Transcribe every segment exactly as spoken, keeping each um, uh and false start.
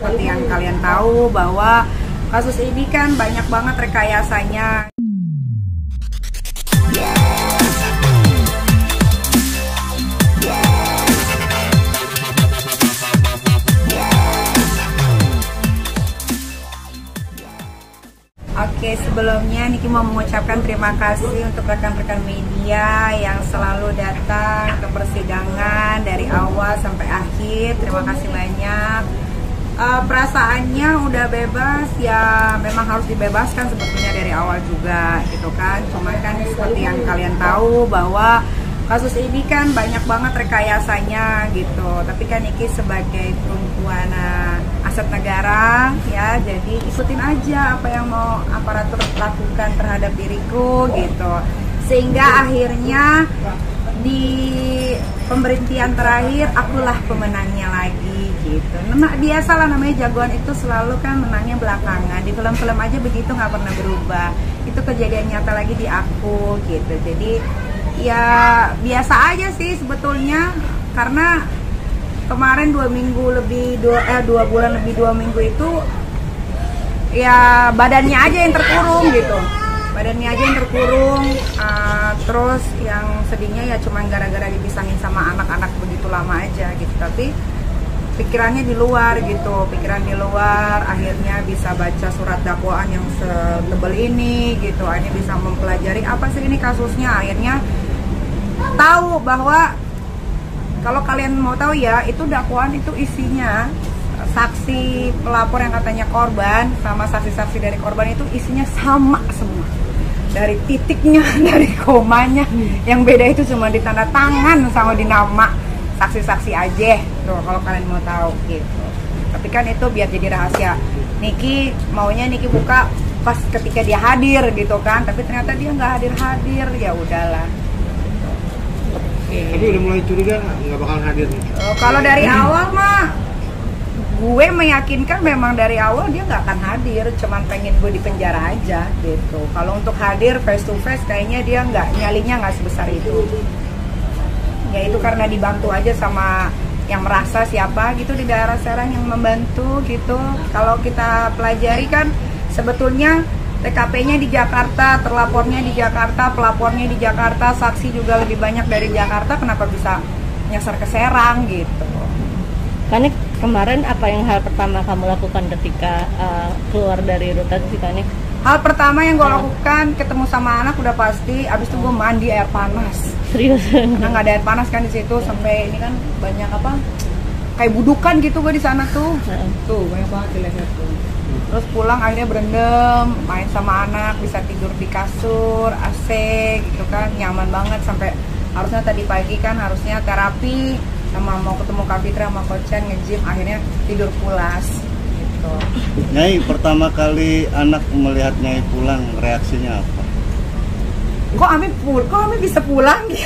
Seperti yang kalian tahu bahwa kasus ini kan banyak banget rekayasanya. Oke, sebelumnya Niki mau mengucapkan terima kasih untuk rekan-rekan media yang selalu datang ke persidangan dari awal sampai akhir. Terima kasih banyak. Uh, perasaannya udah bebas ya, memang harus dibebaskan sebetulnya dari awal juga gitu kan. Cuma kan seperti yang kalian tahu bahwa kasus ini kan banyak banget rekayasanya gitu. Tapi kan Niki sebagai perempuan aset negara ya, jadi ikutin aja apa yang mau aparatur lakukan terhadap diriku gitu. Sehingga akhirnya di pemberhentian terakhir akulah pemenangnya lagi gitu. Nah, biasalah namanya jagoan itu selalu kan menangnya belakangan. Di film-film aja begitu, nggak pernah berubah. Itu kejadian nyata lagi di aku gitu. Jadi ya biasa aja sih sebetulnya, karena kemarin dua minggu lebih dua eh dua bulan lebih dua minggu itu ya badannya aja yang terkurung gitu, badannya aja yang terkurung. Uh, terus yang sedihnya ya cuma gara-gara dipisahin sama anak-anak begitu lama aja gitu. Tapi pikirannya di luar gitu, pikiran di luar. Akhirnya bisa baca surat dakwaan yang setebal ini gitu. Akhirnya bisa mempelajari apa sih ini kasusnya. Akhirnya tahu bahwa kalau kalian mau tahu ya, itu dakwaan itu isinya saksi pelapor yang katanya korban sama saksi-saksi dari korban itu isinya sama semua. Dari titiknya, dari komanya, yang beda itu cuma di tanda tangan sama di nama saksi-saksi aja. Tuh kalau kalian mau tahu gitu. Tapi kan itu biar jadi rahasia. Niki maunya Niki buka pas ketika dia hadir gitu kan, tapi ternyata dia nggak hadir-hadir. Ya udahlah. Tapi udah mulai curiga nggak bakal hadir nih? Oh, kalau dari awal mah gue meyakinkan memang dari awal dia nggak akan hadir, cuman pengen gue di penjara aja gitu. Kalau untuk hadir face to face kayaknya dia nggak, nyalinya nggak sebesar itu. Ya itu karena dibantu aja sama yang merasa siapa gitu di daerah Serang yang membantu gitu. Kalau kita pelajari kan sebetulnya T K P-nya di Jakarta, terlapornya di Jakarta, pelapornya di Jakarta, saksi juga lebih banyak dari Jakarta, kenapa bisa nyasar ke Serang gitu. Kanik, kemarin apa yang hal pertama kamu lakukan ketika uh, keluar dari rutan sih Kanik? Hal pertama yang gue lakukan, ketemu sama anak udah pasti, abis itu gue mandi air panas. Serius? Karena nggak ada air panas kan di situ, sampai ini kan banyak apa, kayak budukan gitu gue di sana tuh. Tuh banyak banget di leher tuh. Terus pulang akhirnya berendam, main sama anak, bisa tidur di kasur, A C gitu kan, nyaman banget. Sampai harusnya tadi pagi kan harusnya terapi, sama mau ketemu Kak Fitra sama Kocan nge-gym, akhirnya tidur pulas gitu. Nyai, pertama kali anak melihat Nyai pulang, reaksinya apa? Kok Ami pul, kok Ami bisa pulang gitu.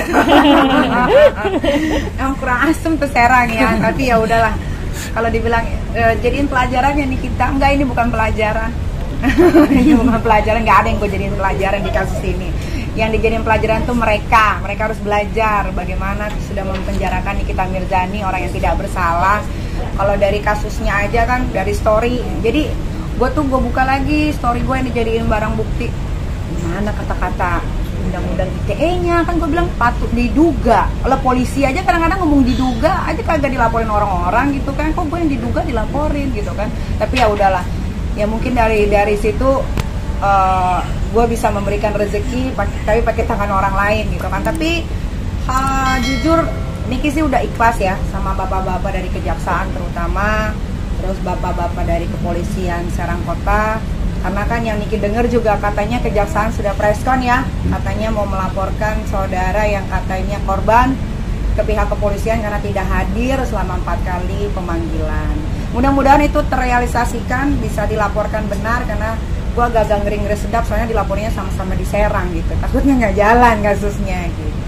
Emang kurang asem tuh Serang ya, tapi ya udahlah. Kalau dibilang e, jadiin pelajaran ya nih kita, enggak, ini bukan pelajaran. Ini bukan pelajaran, nggak ada yang gue jadiin pelajaran di kasus ini. Yang dijadiin pelajaran tuh mereka, mereka harus belajar bagaimana sudah mempenjarakan Nikita Mirzani, orang yang tidak bersalah. Kalau dari kasusnya aja kan, dari story, jadi gue tuh gue buka lagi story gue yang dijadiin barang bukti. Gimana kata-kata undang-undang I T E-nya, kan gue bilang patut diduga. Kalau polisi aja kadang-kadang ngomong diduga aja kagak dilaporin orang-orang gitu kan, kok gue yang diduga dilaporin gitu kan. Tapi ya udahlah, ya mungkin dari dari situ uh, gue bisa memberikan rezeki tapi pakai tangan orang lain gitu kan. Tapi uh, jujur Niki sih udah ikhlas ya sama bapak-bapak dari kejaksaan terutama, terus bapak-bapak dari kepolisian Serang Kota. Karena kan yang Niki dengar juga katanya kejaksaan sudah preskon ya, katanya mau melaporkan saudara yang katanya korban ke pihak kepolisian karena tidak hadir selama empat kali pemanggilan. Mudah-mudahan itu terrealisasikan, bisa dilaporkan benar, karena gua agak ngeri-ngeri sedap soalnya dilapornya sama-sama di Serang gitu. Takutnya nggak jalan kasusnya gitu.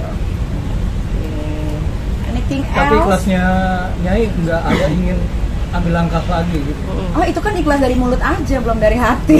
Okay. Anything else? Tapi kelasnya Nyai nggak ada ingin ambil langkah lagi gitu. Oh, itu kan ikhlas dari mulut aja, belum dari hati.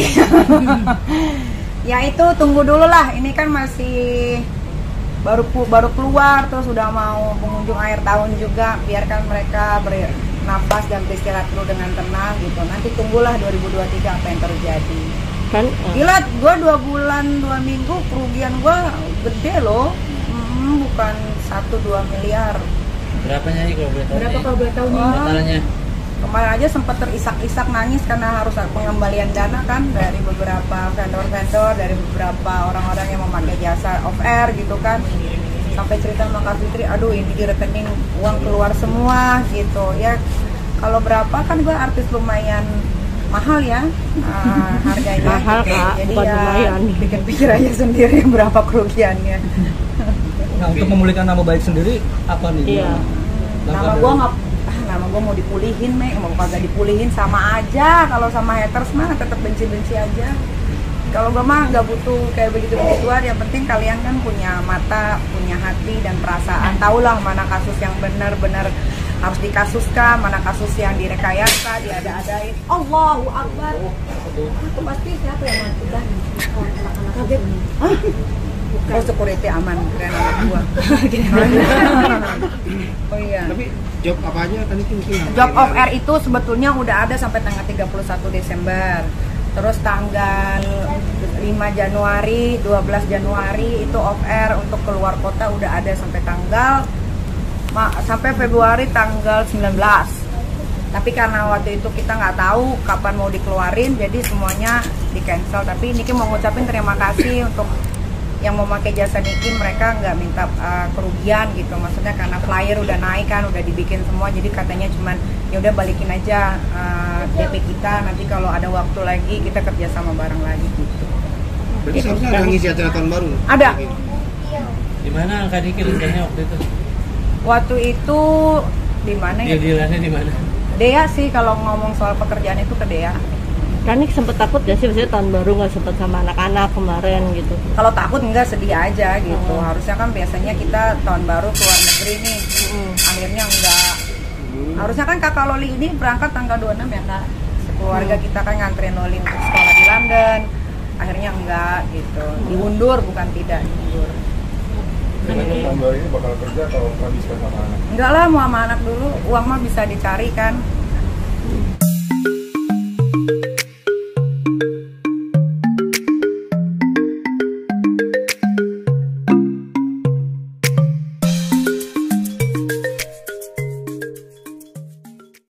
Ya itu tunggu dulu lah, ini kan masih baru baru keluar, terus udah mau pengunjung akhir tahun juga, biarkan mereka ber, nafas dan beristirahat dulu dengan tenang gitu. Nanti tunggulah dua ribu dua puluh tiga apa yang terjadi. Kan uh, Gila, gue dua bulan dua minggu kerugian gue gede loh, hmm, bukan satu dua miliar. Berapa Nyai kalau boleh tahu? Berapa kalau boleh tahu nih? Oh. Totalnya? Kemarin aja sempat terisak-isak nangis karena harus ada pengembalian dana kan dari beberapa vendor-vendor, dari beberapa orang-orang yang memakai jasa off air gitu kan. Sampai cerita sama Kak Fitri, aduh ini di rekening uang keluar semua gitu ya. Kalau berapa kan gue artis lumayan mahal ya uh, harganya. Mahal, gitu. Kak, Jadi bukan ya lumayan. pikir-pikir aja sendiri berapa kerugiannya. Nah, untuk memulihkan nama baik sendiri apa nih? Iya. Nama gue nggak, ah, nama gue mau dipulihin, Mek, mau kagak dipulihin sama aja. Kalau sama haters mah tetap benci-benci aja. Kalau gue mah nggak butuh kayak begitu-begituan. Yang penting kalian kan punya mata, punya hati dan perasaan. Tahulah mana kasus yang benar-benar harus dikasuskan, mana kasus yang direkayasa, diada-adain. Allahu Akbar. Itu pasti siapa yang melakukan? Kaget. Hah? Oh, security aman, keren anak gua. Oh iya. Tapi job apa aja tadi tuh mungkin Job off air itu sebetulnya udah ada sampai tanggal tiga puluh satu Desember. Terus tanggal lima Januari, dua belas Januari itu off air untuk keluar kota udah ada sampai tanggal sampai Februari tanggal sembilan belas. Tapi karena waktu itu kita nggak tahu kapan mau dikeluarin, jadi semuanya di cancel. Tapi Niki mau ngucapin terima kasih untuk yang mau pakai jasa Niki, mereka nggak minta uh, kerugian gitu. Maksudnya karena flyer udah naik kan, udah dibikin semua, jadi katanya cuman ya udah balikin aja uh, D P kita. Nanti kalau ada waktu lagi kita kerja sama bareng lagi gitu. Berarti seharusnya ada ngisi acara tahun baru. Ada. Di mana Kak Niki rencananya waktu itu? Waktu itu di mana ya? Deal-dealannya di mana? Dea sih, kalau ngomong soal pekerjaan itu ke Dea. kan nih sempet takut gak sih, maksudnya tahun baru nggak sempet sama anak-anak kemarin gitu? Kalau takut enggak, sedih aja gitu. Oh. Harusnya kan biasanya kita tahun baru keluar negeri nih, Hmm. akhirnya enggak. Harusnya kan kakak Loli ini berangkat tanggal dua puluh enam ya kak. Keluarga Hmm. kita kan nganterin Loli untuk sekolah di London. Akhirnya enggak gitu. Diundur, bukan tidak diundur. Tahun baru ini bakal kerja atau habiskan sama anak? Enggak lah, mau sama anak dulu. Uang mah bisa dicari kan.